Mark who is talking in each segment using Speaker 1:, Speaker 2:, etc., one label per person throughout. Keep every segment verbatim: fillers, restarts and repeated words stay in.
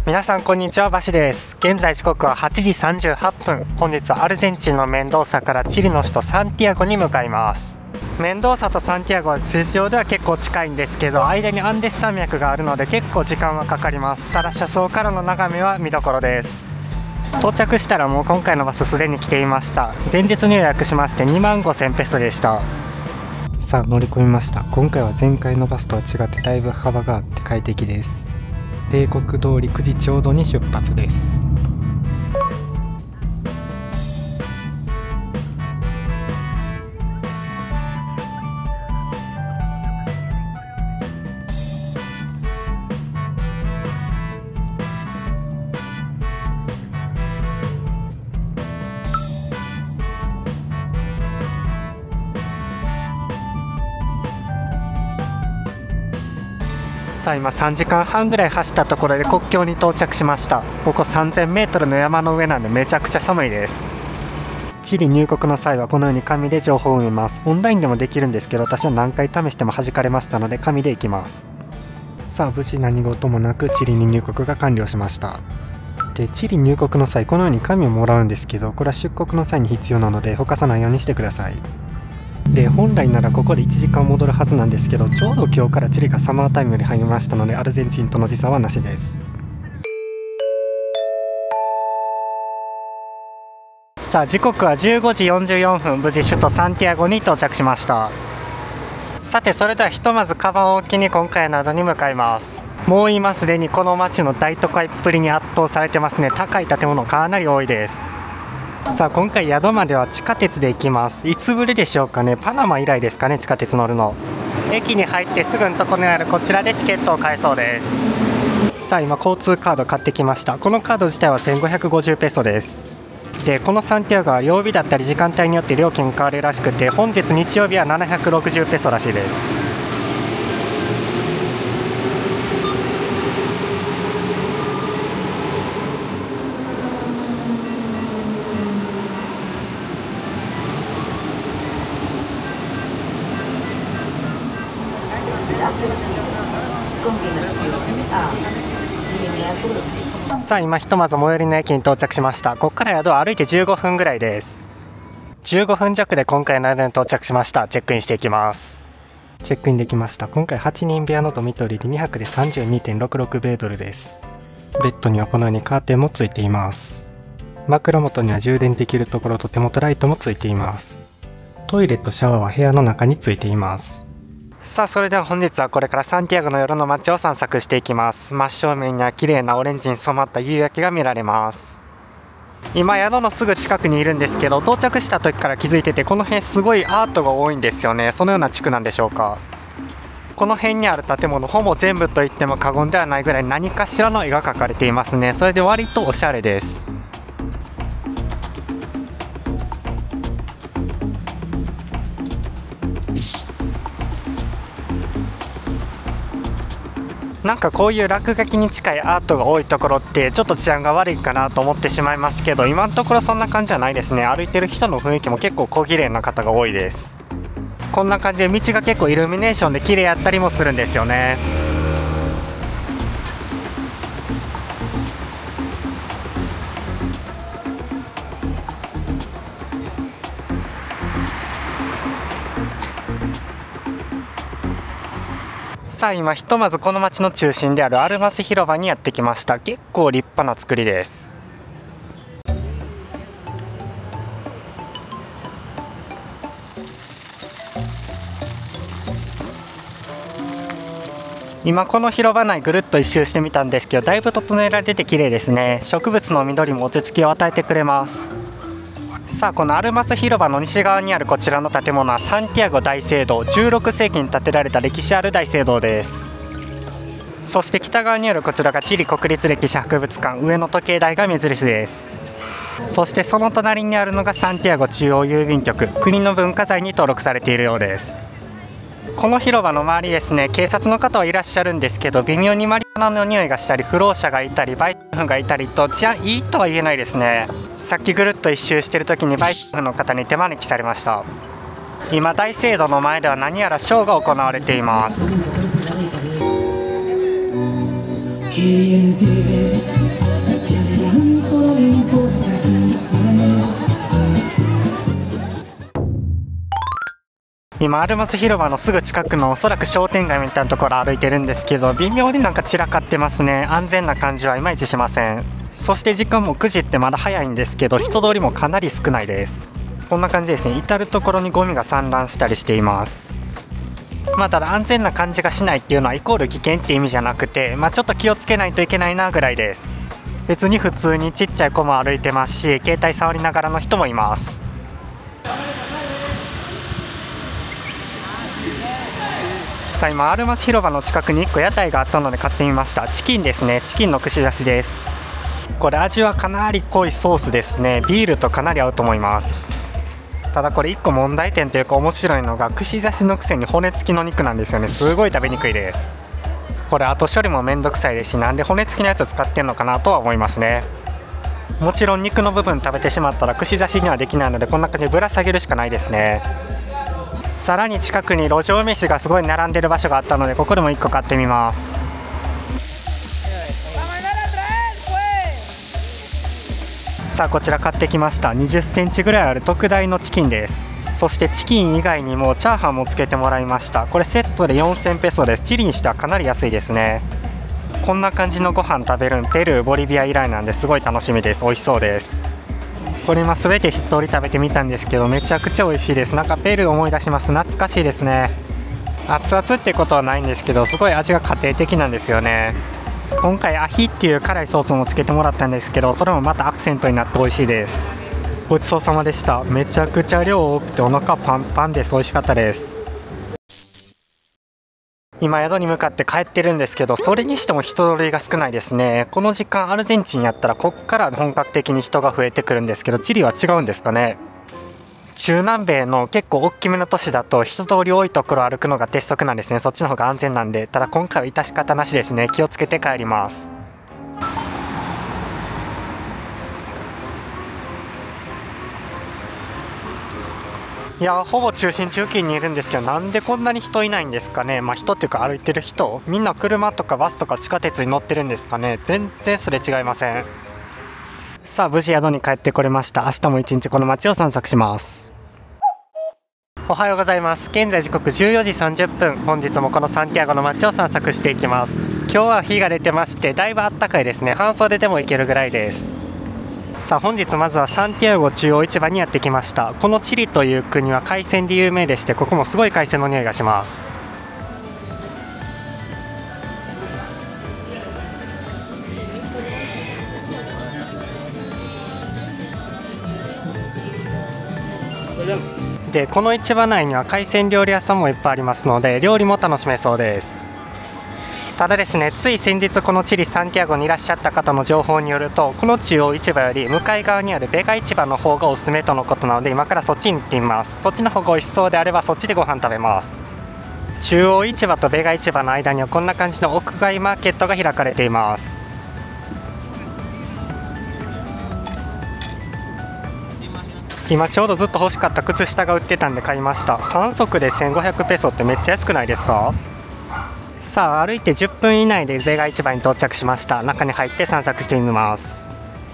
Speaker 1: 皆さんこんにちは、バシです。現在時刻ははちじさんじゅうはっぷん。本日はアルゼンチンのメンドーサからチリの首都サンティアゴに向かいます。メンドーサとサンティアゴは地上では結構近いんですけど、間にアンデス山脈があるので結構時間はかかります。ただ車窓からの眺めは見どころです。到着したらもう今回のバスすでに来ていました。前日に予約しましてにまんごせんペソでした。さあ乗り込みました。今回は前回のバスとは違ってだいぶ幅があって快適です。帝国通りくじちょうどに出発です。さあ今さんじかんはんぐらい走ったところで国境に到着しました。ここさんぜんメートルの山の上なんでめちゃくちゃ寒いです。チリ入国の際はこのように紙で情報を埋めます。オンラインでもできるんですけど、私は何回試しても弾かれましたので紙で行きます。さあ無事何事もなくチリに入国が完了しました。でチリ入国の際このように紙をもらうんですけど、これは出国の際に必要なのでほかさないようにしてください。で本来ならここでいちじかん戻るはずなんですけど、ちょうど今日からチリがサマータイムに入りましたのでアルゼンチンとの時差はなしです。さあ時刻はじゅうごじよんじゅうよんぷん、無事首都サンティアゴに到着しました。さてそれではひとまずカバンを置きに今回などに向かいます。もう今すでにこの街の大都会っぷりに圧倒されてますね。高い建物かなり多いです。さあ今回宿までは地下鉄で行きます。いつぶりでしょうかね。パナマ以来ですかね、地下鉄乗るの。駅に入ってすぐのところにあるこちらでチケットを買えそうです。さあ今交通カード買ってきました。このカード自体はせんごひゃくごじゅうペソです。でこのサンティアゴは曜日だったり時間帯によって料金変わるらしくて、本日日曜日はななひゃくろくじゅうペソらしいです。さあ今ひとまず最寄りの駅に到着しました。ここから宿は歩いてじゅうごふんぐらいです。じゅうごふん弱で今回の宿に到着しました。チェックインしていきます。チェックインできました。今回はちにん部屋のドミトリーでにはくで さんじゅうにてんろくろく 米ドルです。ベッドにはこのようにカーテンもついています。枕元には充電できるところと手元ライトもついています。トイレとシャワーは部屋の中についています。さあそれでは本日はこれからサンティアゴの夜の街を散策していきます。真正面には綺麗なオレンジに染まった夕焼けが見られます。今宿のすぐ近くにいるんですけど、到着した時から気づいてて、この辺すごいアートが多いんですよね。そのような地区なんでしょうか。この辺にある建物ほぼ全部と言っても過言ではないぐらい何かしらの絵が描かれていますね。それで割とおしゃれです。なんかこういう落書きに近いアートが多いところってちょっと治安が悪いかなと思ってしまいますけど、今のところそんな感じじゃないですね。歩いてる人の雰囲気も結構小綺麗な方が多いです。こんな感じで道が結構イルミネーションで綺麗やったりもするんですよね。さあ今ひとまずこの町の中心であるアルマス広場にやってきました。結構立派な造りです。今この広場内ぐるっと一周してみたんですけど、だいぶ整えられてて綺麗ですね。植物の緑も落ち着きを与えてくれます。さあこのアルマス広場の西側にあるこちらの建物はサンティアゴ大聖堂、じゅうろくせいきに建てられた歴史ある大聖堂です。そして北側にあるこちらがチリ国立歴史博物館、上野時計台が目印です。そしてその隣にあるのがサンティアゴ中央郵便局、国の文化財に登録されているようです。この広場の周りですね、警察の方はいらっしゃるんですけど、微妙にマリファナの匂いがしたり、不老者がいたり、バイト婦がいたりと治安いいとは言えないですね。さっきぐるっと一周してる時にバイト婦の方に手招きされました。今大聖堂の前では何やらショーが行われています。
Speaker 2: Qué bien te ves, te adelanto, no importa quién sea.
Speaker 1: 今アルマス広場のすぐ近くのおそらく商店街みたいなところ歩いてるんですけど、微妙になんか散らかってますね。安全な感じはいまいちしません。そして時間もくじってまだ早いんですけど、人通りもかなり少ないです。こんな感じですね。至る所にゴミが散乱したりしています。まあただ安全な感じがしないっていうのはイコール危険って意味じゃなくて、まあちょっと気をつけないといけないなぐらいです。別に普通にちっちゃい子も歩いてますし、携帯触りながらの人もいます。さあ今アルマス広場の近くにいっこ屋台があったので買ってみました。チキンですね。チキンの串刺しです。これ味はかなり濃いソースですね。ビールとかなり合うと思います。ただこれいっこ問題点というか面白いのが、串刺しのくせに骨付きの肉なんですよね。すごい食べにくいです。これ後処理もめんどくさいですし、なんで骨付きのやつ使ってんのかなとは思いますね。もちろん肉の部分食べてしまったら串刺しにはできないので、こんな感じでぶら下げるしかないですね。さらに近くに路上飯がすごい並んでる場所があったので、ここでもいっこ買ってみます。さあこちら買ってきました。にじゅっセンチぐらいある特大のチキンです。そしてチキン以外にもチャーハンもつけてもらいました。これセットでよんせんペソです。チリにしてはかなり安いですね。こんな感じのご飯食べるんペルーボリビア以来なんですごい楽しみです。美味しそうです。これ今すべて一通り食べてみたんですけど、めちゃくちゃ美味しいです。なんかペルー思い出します。懐かしいですね。熱々ってことはないんですけど、すごい味が家庭的なんですよね。今回アヒっていう辛いソースもつけてもらったんですけど、それもまたアクセントになって美味しいです。ごちそうさまでした。めちゃくちゃ量多くてお腹パンパンです。美味しかったです。今宿に向かって帰ってるんですけど、それにしても人通りが少ないですね。この時間アルゼンチンやったらこっから本格的に人が増えてくるんですけど、チリは違うんですかね。中南米の結構大きめの都市だと人通り多いところを歩くのが鉄則なんですね。そっちの方が安全なんで。ただ今回は致し方なしですね。気をつけて帰ります。いやほぼ中心中心にいるんですけど、なんでこんなに人いないんですかね。まあ人っていうか歩いてる人、みんな車とかバスとか地下鉄に乗ってるんですかね。全然すれ違いません。さあ無事宿に帰ってこれました。明日も一日この街を散策します。おはようございます。現在時刻じゅうよじさんじゅっぷん。本日もこのサンティアゴの街を散策していきます。今日は日が出てまして、だいぶ暖かいですね。半袖でも行けるぐらいです。さあ本日まずはサンティアゴ中央市場にやってきました。このチリという国は海鮮で有名でして、ここもすごい海鮮の匂いがします。でこの市場内には海鮮料理屋さんもいっぱいありますので、料理も楽しめそうです。ただですね、つい先日このチリサンティアゴにいらっしゃった方の情報によると、この中央市場より向かい側にあるベガ市場の方がおすすめとのことなので、今からそっちに行ってみます。そっちの方が美味しそうであればそっちでご飯食べます。中央市場とベガ市場の間にはこんな感じの屋外マーケットが開かれています。今ちょうどずっと欲しかった靴下が売ってたんで買いました。さんそくでせんごひゃくペソってめっちゃ安くないですか。さあ歩いてじゅっぷん以内でベガ市場に到着しました。中に入って散策してみます。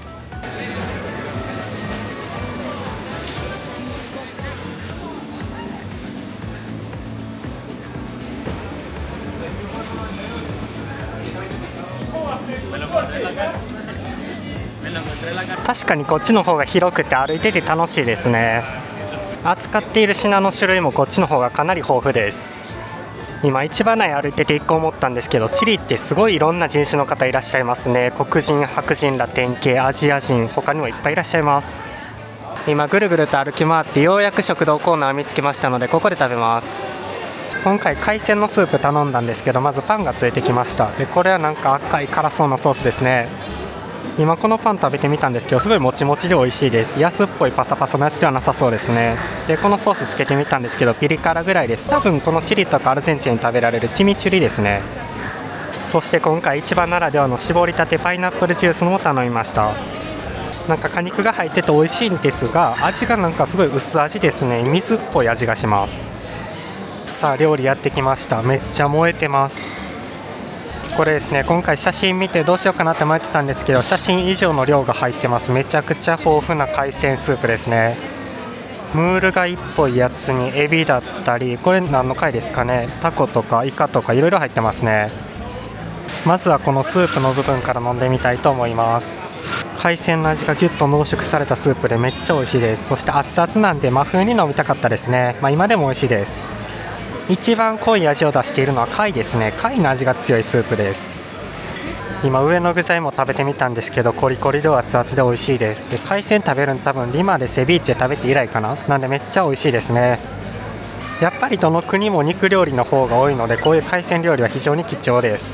Speaker 1: 確かにこっちの方が広くて歩いてて楽しいですね。扱っている品の種類もこっちの方がかなり豊富です。今市場内歩いてていっこ思ったんですけど、チリってすごいいろんな人種の方いらっしゃいますね。黒人、白人、ラテン系、アジア人、他にもいっぱいいらっしゃいます。今ぐるぐると歩き回ってようやく食堂コーナーを見つけましたので、ここで食べます。今回海鮮のスープ頼んだんですけど、まずパンがついてきました。でこれはなんか赤い辛そうなソースですね。今このパン食べてみたんですけど、すごいもちもちで美味しいです。安っぽいパサパサのやつではなさそうですね。でこのソースつけてみたんですけど、ピリ辛ぐらいです。多分このチリとかアルゼンチンに食べられるチミチュリですね。そして今回市場ならではの絞りたてパイナップルジュースも頼みました。なんか果肉が入ってて美味しいんですが、味がなんかすごい薄味ですね。水っぽい味がします。さあ料理やってきました。めっちゃ燃えてます。 これですね、今回写真見てどうしようかなって迷ってたんですけど、写真以上の量が入ってます。めちゃくちゃ豊富な海鮮スープですね。ムール貝っぽいやつにエビだったり、これ何の貝ですかね、タコとかイカとかいろいろ入ってますね。まずはこのスープの部分から飲んでみたいと思います。海鮮の味がギュッと濃縮されたスープでめっちゃ美味しいです。そして熱々なんで真冬に飲みたかったですね。まあ、今でも美味しいです。一番濃い味を出しているのは貝ですね。貝の味が強いスープです。今上の具材も食べてみたんですけど、コリコリで熱々で美味しいです。で海鮮食べるの多分リマでセビーチェ食べて以来かな。なんでめっちゃ美味しいですね。やっぱりどの国も肉料理の方が多いので、こういう海鮮料理は非常に貴重です。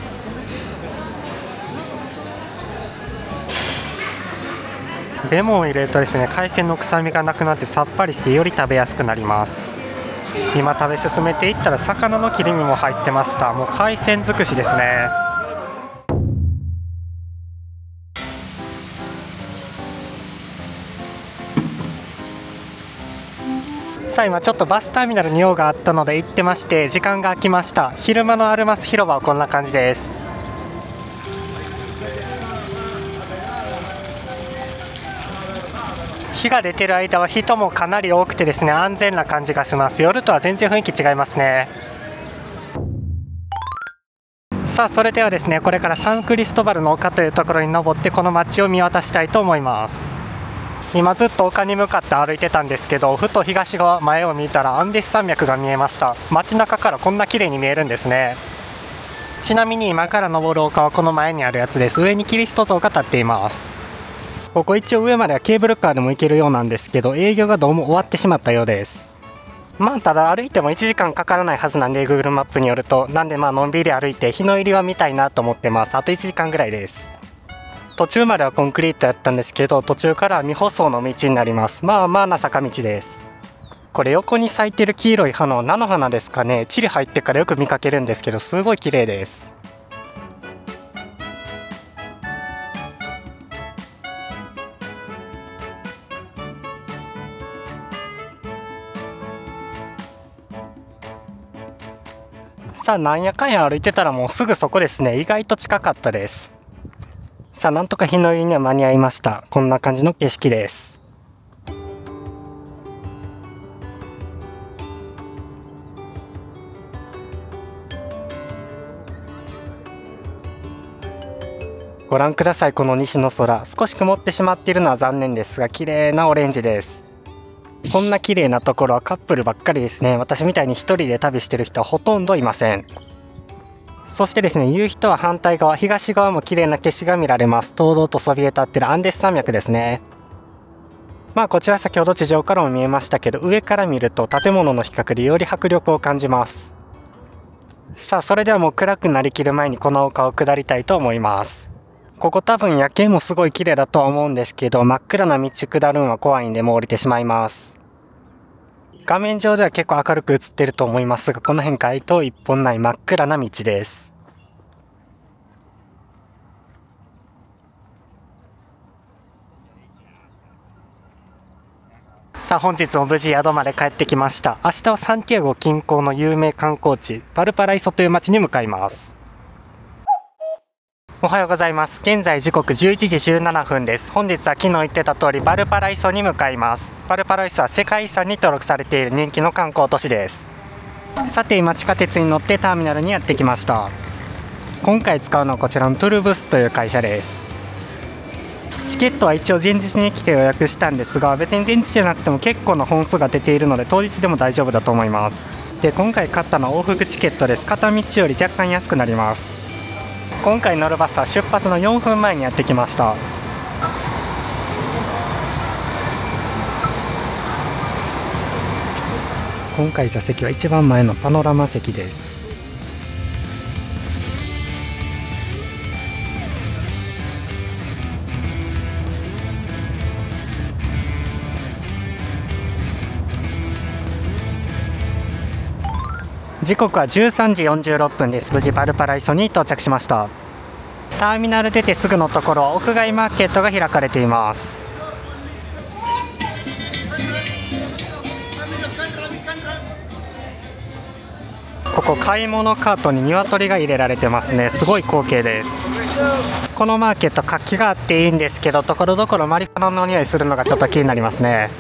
Speaker 1: レモンを入れるとですね、海鮮の臭みがなくなってさっぱりしてより食べやすくなります。今食べ進めていったら魚の切り身も入ってました。もう海鮮尽くしですね。さあ今ちょっとバスターミナルに用があったので行ってまして、時間が空きました。昼間のアルマス広場はこんな感じです。日が出てる間は人もかなり多くてですね、安全な感じがします。夜とは全然雰囲気違いますね。さあそれではですね、これからサンクリストバルの丘というところに登ってこの街を見渡したいと思います。今ずっと丘に向かって歩いてたんですけど、ふと東側前を見たらアンデス山脈が見えました。街中からこんな綺麗に見えるんですね。ちなみに今から登る丘はこの前にあるやつです。上にキリスト像が立っています。ここ一応上まではケーブルカーでも行けるようなんですけど、営業がどうも終わってしまったようです。まあただ歩いてもいちじかんかからないはずなんで Google マップによると、なんでまあのんびり歩いて日の入りは見たいなと思ってます。あといちじかんぐらいです。途中まではコンクリートやったんですけど、途中からは未舗装の道になります。まあまあな坂道です。これ横に咲いてる黄色い花、菜の花ですかね。チリ入ってからよく見かけるんですけど、すごい綺麗です。さあなんやかんや歩いてたらもうすぐそこですね。意外と近かったです。さあなんとか日の入りには間に合いました。こんな感じの景色です。ご覧ください、この西の空。少し曇ってしまっているのは残念ですが、綺麗なオレンジです。こんな綺麗なところはカップルばっかりですね。私みたいに一人で旅してる人はほとんどいません。そしてですね、夕日とは反対側、東側も綺麗な景色が見られます。堂々とそびえ立ってるアンデス山脈ですね。まあこちら先ほど地上からも見えましたけど、上から見ると建物の比較でより迫力を感じます。さあそれではもう暗くなりきる前にこの丘を下りたいと思います。ここ多分夜景もすごい綺麗だとは思うんですけど、真っ暗な道下るんは怖いんでもう降りてしまいます。画面上では結構明るく映ってると思いますが、この辺街灯一本ない真っ暗な道です。さあ本日も無事宿まで帰ってきました。明日はサンティアゴ近郊の有名観光地バルパライソという町に向かいます。おはようございます。現在時刻じゅういちじじゅうななふんです。本日は昨日言ってた通りバルパライソに向かいます。バルパライソは世界遺産に登録されている人気の観光都市です。さて今地下鉄に乗ってターミナルにやってきました。今回使うのはこちらのトゥルブスという会社です。チケットは一応前日に来て予約したんですが、別に前日じゃなくても結構な本数が出ているので当日でも大丈夫だと思います。で今回買ったのは往復チケットです。片道より若干安くなります。今回乗るバスは出発のよんぷんまえにやってきました。今回座席は一番前のパノラマ席です。時刻はじゅうさんじよんじゅうろっぷんです。無事バルパライソに到着しました。ターミナル出てすぐのところ、屋外マーケットが開かれています。 ここ買い物カートに鶏が入れられてますね。すごい光景です。このマーケット活気があっていいんですけど、ところどころマリファナの匂いするのがちょっと気になりますね。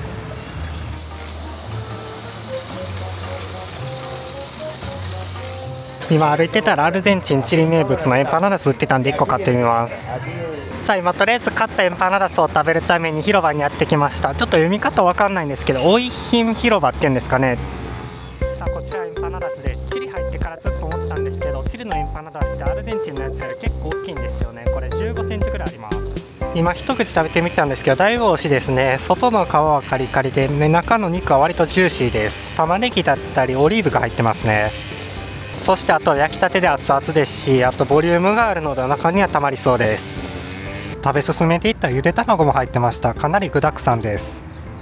Speaker 1: 今歩いてたらアルゼンチンチリ名物のエンパナダス売ってたんでいっこ買ってみます。さあ今とりあえず買ったエンパナダスを食べるために広場にやってきました。ちょっと読み方わかんないんですけど、おいひん広場っていうんですかね。さあこちらエンパナダスです。チリ入ってからずっと思ったんですけど、チリのエンパナダスってアルゼンチンのやつより結構大きいんですよね。これじゅうごセンチぐらいあります。今一口食べてみたんですけど、だいぶ美味しいですね。外の皮はカリカリで、ね、中の肉は割とジューシーです。玉ねぎだったりオリーブが入ってますね。そしてあと焼きたてで熱々ですし、あとボリュームがあるのでお腹にはたまりそうです。食べ進めていったゆで卵も入ってました。かなり具沢山です。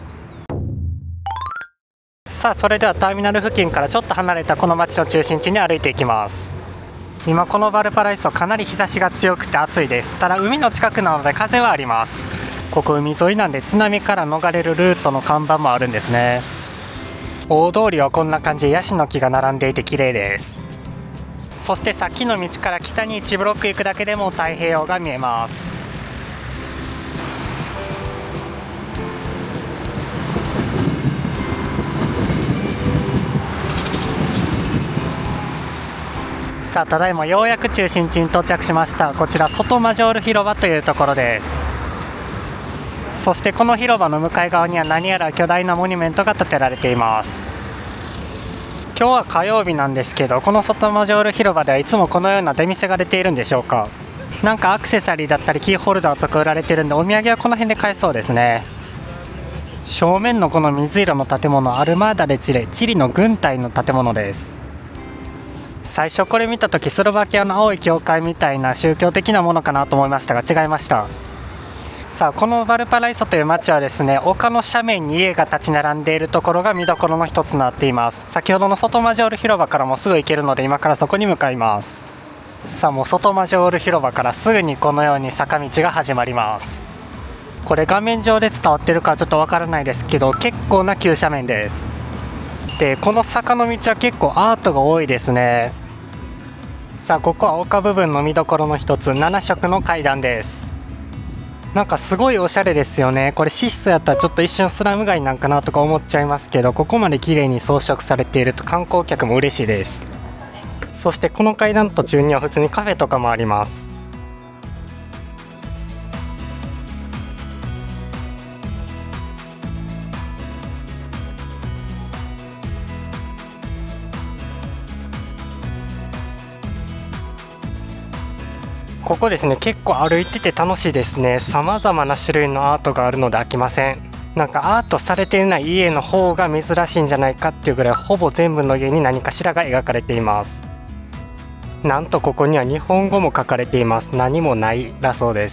Speaker 1: さあそれではターミナル付近からちょっと離れたこの街の中心地に歩いていきます。今このバルパライソかなり日差しが強くて暑いです。ただ海の近くなので風はあります。ここ海沿いなんで津波から逃れるルートの看板もあるんですね。大通りはこんな感じでヤシの木が並んでいて綺麗です。そしてさっきの道から北にいちブロック行くだけでも太平洋が見えます。さあただいまようやく中心地に到着しました。こちらソトマジョール広場というところです。そしてこの広場の向かい側には何やら巨大なモニュメントが建てられています。今日は火曜日なんですけど、このソトマジョール広場ではいつもこのような出店が出ているんでしょうか。なんかアクセサリーだったりキーホルダーとか売られてるんで、お土産はこの辺で買えそうですね。正面のこの水色の建物、アルマーダ・デ・チレ、チリの軍隊の建物です。最初これ見た時スロバキアの青い教会みたいな宗教的なものかなと思いましたが違いました。さあこのバルパライソという街はですね、丘の斜面に家が立ち並んでいるところが見どころの一つになっています。先ほどのソトマジョール広場からもすぐ行けるので今からそこに向かいます。さあもうソトマジョール広場からすぐにこのように坂道が始まります。これ画面上で伝わってるかちょっとわからないですけど、結構な急斜面です。でこの坂の道は結構アートが多いですね。さあここは丘部分の見どころの一つ、なな色の階段です。なんかすごいおしゃれですよね。これ質素やったらちょっと一瞬スラム街なんかなとか思っちゃいますけど、ここまで綺麗に装飾されていると観光客も嬉しいです。そしてこの階段途中には普通にカフェとかもあります。ここですね、結構歩いてて楽しいですね。様々な種類のアートがあるので飽きません。なんかアートされていない家の方が珍しいんじゃないかっていうぐらい、ほぼ全部の家に何かしらが描かれています。なんとここには日本語も書かれています。何もないらそうです。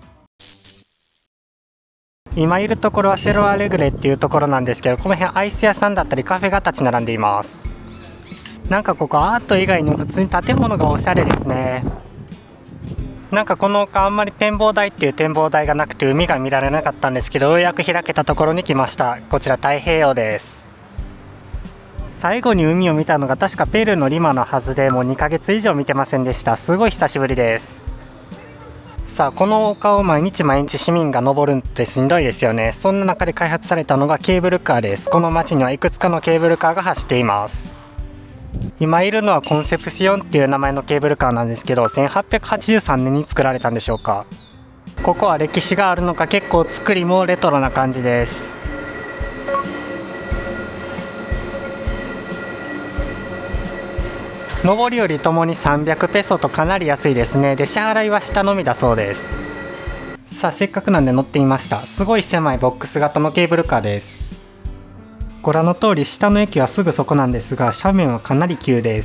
Speaker 1: 今いるところはセロアレグレっていうところなんですけど、この辺アイス屋さんだったりカフェが立ち並んでいます。なんかここアート以外にも普通に建物がおしゃれですね。なんかこの丘あんまり展望台っていう展望台がなくて海が見られなかったんですけど、ようやく開けたところに来ました。こちら太平洋です。最後に海を見たのが確かペルーのリマのはずで、もうにかげつ以上見てませんでした。すごい久しぶりです。さあこの丘を毎日毎日市民が登るってしんどいですよね。そんな中で開発されたのがケーブルカーです。この街にはいくつかのケーブルカーが走っています。今いるのはコンセプシオンっていう名前のケーブルカーなんですけど、せんはっぴゃくはちじゅうさんねんに作られたんでしょうか。ここは歴史があるのか結構作りもレトロな感じです。上りよりともにさんびゃくペソとかなり安いですね。で支払いは下のみだそうです。さあせっかくなんで乗ってみました。すごい狭いボックス型のケーブルカーです。ご覧の通り下の駅はすぐそこなんですが、斜面はかなり急です。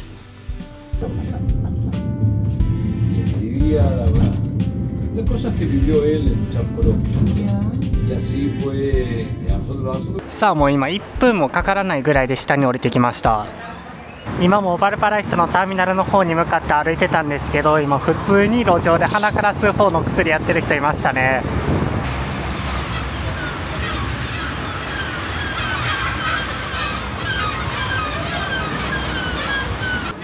Speaker 1: さあもう今いっぷんもかからないぐらいで下に降りてきました。今もバルパライソのターミナルの方に向かって歩いてたんですけど、今普通に路上で鼻から吸う方の薬やってる人いましたね。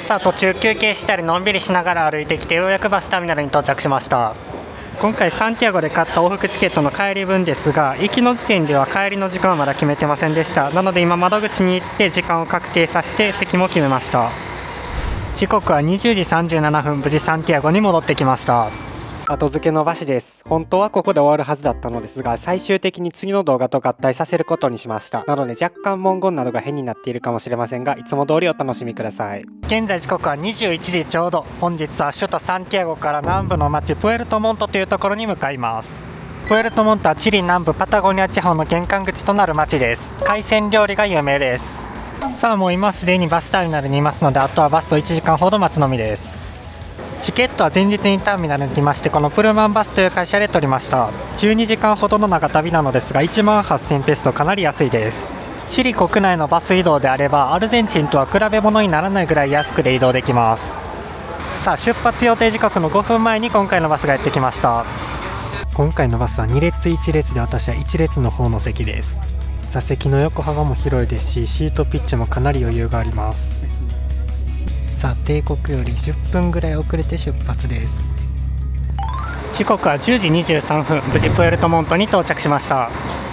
Speaker 1: さあ途中休憩したりのんびりしながら歩いてきてようやくバスターミナルに到着しました。今回サンティアゴで買った往復チケットの帰り分ですが、行きの時点では帰りの時間はまだ決めてませんでした。なので今窓口に行って時間を確定させて席も決めました。時刻はにじゅうじさんじゅうななふん、無事サンティアゴに戻ってきました。後付けのバシです。本当はここで終わるはずだったのですが、最終的に次の動画と合体させることにしました。なので若干文言などが変になっているかもしれませんが、いつも通りお楽しみください。現在時刻はにじゅういちじちょうど。本日は首都サンティアゴから南部の町プエルトモントというところに向かいます。プエルトモントはチリ南部パタゴニア地方の玄関口となる町です。海鮮料理が有名です。さあもう今すでにバスターミナルにいますので、あとはバスをいちじかんほど待つのみです。チケットは前日にターミナルに来まして、このプルマンバスという会社で取りました。じゅうにじかんほどの長旅なのですが、いちまんはっせんペソとかなり安いです。チリ国内のバス移動であればアルゼンチンとは比べ物にならないぐらい安くで移動できます。さあ出発予定時刻のごふんまえに今回のバスがやってきました。今回のバスはに列いち列で、私はいち列の方の席です。座席の横幅も広いですし、シートピッチもかなり余裕があります。さあ定刻よりじゅっぷんぐらい遅れて出発です。時刻はじゅうじにじゅうさんふん、無事プエルトモントに到着しました。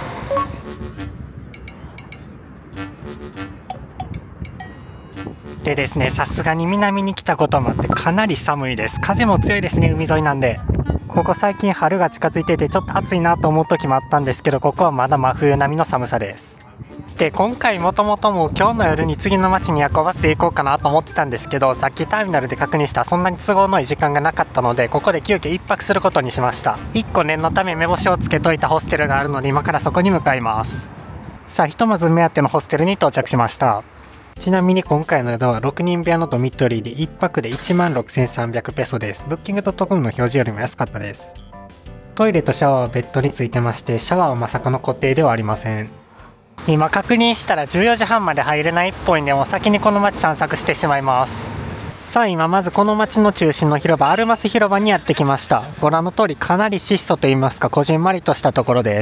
Speaker 1: でですね、さすがに南に来たこともあってかなり寒いです。風も強いですね、海沿いなんで。ここ最近春が近づいていてちょっと暑いなと思う時もあったんですけど、ここはまだ真冬並みの寒さです。で今回もともともう今日の夜に次の町に夜行バスで行こうかなと思ってたんですけど、さっきターミナルで確認したらそんなに都合のいい時間がなかったので、ここで急遽一泊することにしました。いっこ念のため目星をつけといたホステルがあるので、今からそこに向かいます。さあひとまず目当てのホステルに到着しました。ちなみに今回の宿はろくにん部屋のドミトリーでいっぱくでいちまんろくせんさんびゃくペソです。ブッキングドットコムの表示よりも安かったです。トイレとシャワーはベッドについてまして、シャワーはまさかの固定ではありません。今確認したらじゅうよじはんまで入れないっぽいんで、もう先にこの街散策してしまいます。さあ今まずこの街の中心の広場、アルマス広場にやってきました。ご覧の通りかなり質素といいますか、こじんまりとしたところです。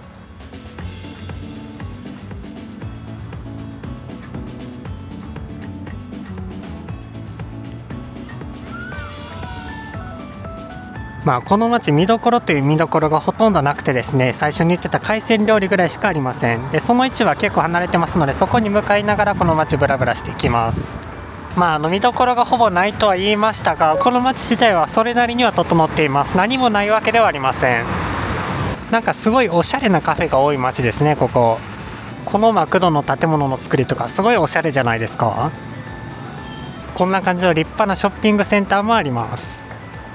Speaker 1: まあこの町見どころという見どころがほとんどなくてですね、最初に言ってた海鮮料理ぐらいしかありません。でその位置は結構離れてますので、そこに向かいながらこの町ブラブラしていきます。まああの見どころがほぼないとは言いましたが、この町自体はそれなりには整っています。何もないわけではありません。なんかすごいおしゃれなカフェが多い町ですね。こここのマクドの建物の作りとかすごいおしゃれじゃないですか。こんな感じの立派なショッピングセンターもあります。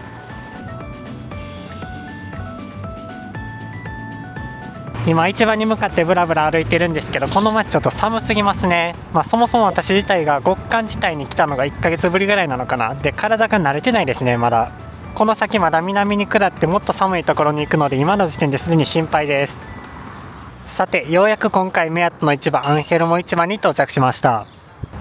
Speaker 1: 今市場に向かってブラブラ歩いてるんですけど、この街ちょっと寒すぎますね。まあそもそも私自体が極寒地帯に来たのがいっかげつぶりぐらいなのかな。で体が慣れてないですね。まだこの先まだ南に下ってもっと寒いところに行くので、今の時点ですでに心配です。さてようやく今回目当ての市場、アンヘルモ市場に到着しました。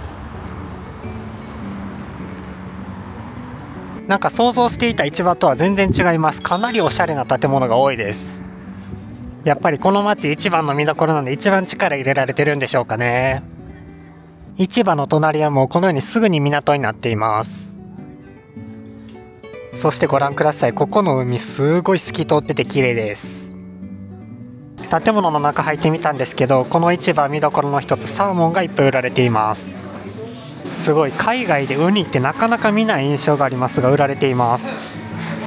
Speaker 1: なんか想像していた市場とは全然違います。かなりおしゃれな建物が多いです。やっぱりこの町一番の見どころなので、一番力入れられてるんでしょうかね。市場の隣はもうこのようにすぐに港になっています。そしてご覧ください、ここの海すごい透き通ってて綺麗です。建物の中入ってみたんですけど、この市場見どころの一つ、サーモンがいっぱい売られています。すごい海外でウニってなかなか見ない印象がありますが、売られています。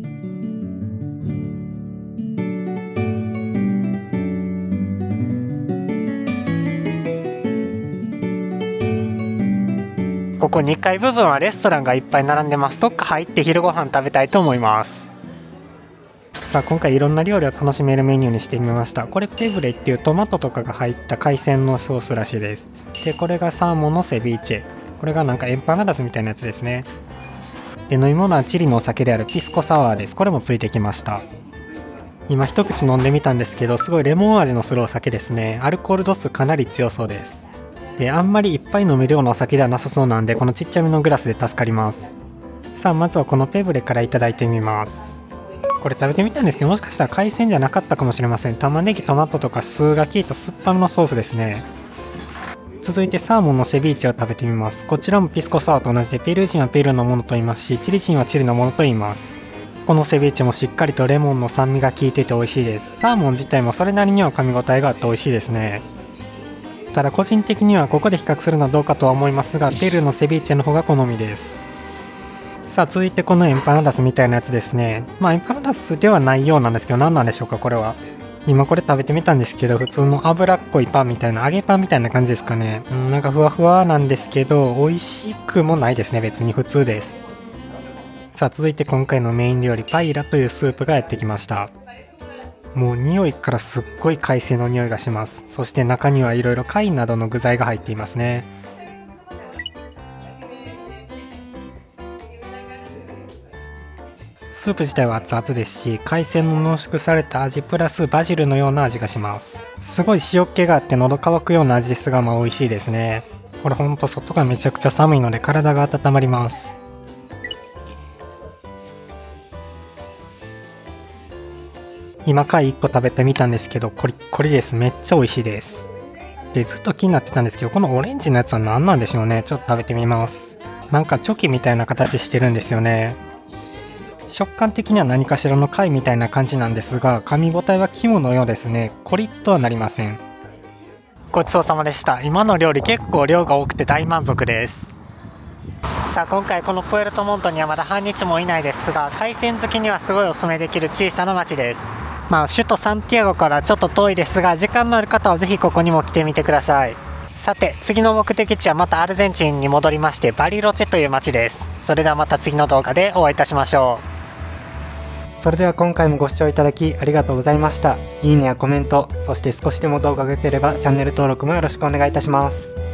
Speaker 1: ここにかい部分はレストランがいっぱい並んでます。どっか入って昼ご飯食べたいと思います。さあ今回いろんな料理を楽しめるメニューにしてみました。これペブレっていうトマトとかが入った海鮮のソースらしいです。でこれがサーモンのセビーチェ、これがなんかエンパナダスみたいなやつですね。で飲み物はチリのお酒であるピスコサワーです。これもついてきました。今一口飲んでみたんですけど、すごいレモン味のするお酒ですね。アルコール度数かなり強そうです。であんまりいっぱい飲めるようなお酒ではなさそうなんで、このちっちゃめのグラスで助かります。さあまずはこのペブレからいただいてみます。これ食べてみたんですけど、もしかしたら海鮮じゃなかったかもしれません。玉ねぎトマトとか酢が効いた酸っぱめのソースですね。 続いてサーモンのセビーチェを食べてみます。こちらもピスコソワと同じでペルー人はペルーのものと言いますし、チリ人はチリのものと言います。このセビーチェもしっかりとレモンの酸味が効いてて美味しいです。サーモン自体もそれなりには噛み応えがあって美味しいですね。ただ個人的にはここで比較するのはどうかとは思いますが、ペルーのセビーチェの方が好みです。さあ続いてこのエンパナダスみたいなやつですね。まあエンパナダスではないようなんですけど、何なんでしょうかこれは。今これ食べてみたんですけど、普通の脂っこいパンみたいな、揚げパンみたいな感じですかね。うん、なんかふわふわなんですけど、美味しくもないですね。別に普通です。さあ続いて今回のメイン料理、パイラというスープがやってきました。もう匂いからすっごい海鮮の匂いがします。そして中にはいろいろ貝などの具材が入っていますね。スープ自体は熱々ですし、海鮮の濃縮された味プラスバジルのような味がします。すごい塩気があって喉乾くような味ですが、まあ美味しいですね。これほんと外がめちゃくちゃ寒いので体が温まります。今貝いっこ食べてみたんですけど、コリッコリです。めっちゃ美味しいです。でずっと気になってたんですけど、このオレンジのやつは何なんでしょうね。ちょっと食べてみます。なんかチョキみたいな形してるんですよね。食感的には何かしらの貝みたいな感じなんですが、噛み応えは肝のようですね。コリッとはなりません。ごちそうさまでした。今の料理結構量が多くて大満足です。さあ今回このプエルトモントにはまだ半日もいないですが、海鮮好きにはすごいおすすめできる小さな町です。まあ首都サンティアゴからちょっと遠いですが、時間のある方はぜひここにも来てみてください。さて次の目的地はまたアルゼンチンに戻りまして、バリロチェという町です。それではまた次の動画でお会いいたしましょう。それでは今回もご視聴いただきありがとうございました。いいねやコメント、そして少しでも動画が良ければチャンネル登録もよろしくお願いいたします。